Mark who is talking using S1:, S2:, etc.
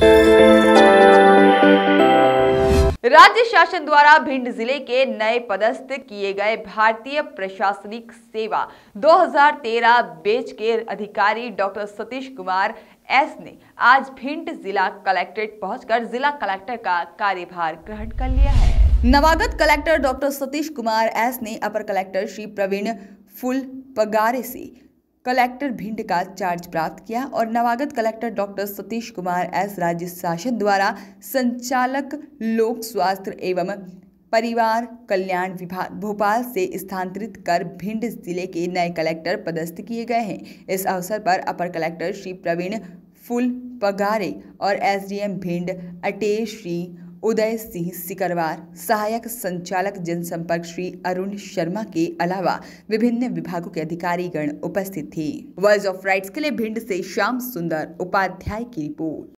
S1: राज्य शासन द्वारा भिंड जिले के नए पदस्थ किए गए भारतीय प्रशासनिक सेवा 2013 बैच के अधिकारी डॉक्टर सतीश कुमार एस ने आज भिंड जिला कलेक्ट्रेट पहुंचकर जिला कलेक्टर का कार्यभार ग्रहण कर लिया है। नवागत collector doctor Satish Kumar S ने अपर कलेक्टर श्री प्रवीण फुलपगारे से कलेक्टर भिंड का चार्ज प्राप्त किया और नवागत collector doctor Satish Kumar S राज्य शासन द्वारा संचालक लोक स्वास्थ्य एवं परिवार कल्याण विभाग भोपाल से स्थानांतरित कर भिंड जिले के नए कलेक्टर पदस्थ किए गए हैं। इस अवसर पर अपर कलेक्टर श्री प्रवीण फुलपगारे और एसडीएम भिंड अटेश श्री उदय सिंह सिकरवार, सहायक संचालक जनसंपर्क श्री अरुण शर्मा के अलावा विभिन्न विभागों के अधिकारीगण उपस्थित थे। वॉइस ऑफ राइट्स के लिए भिंड से श्याम सुंदर उपाध्याय की रिपोर्ट।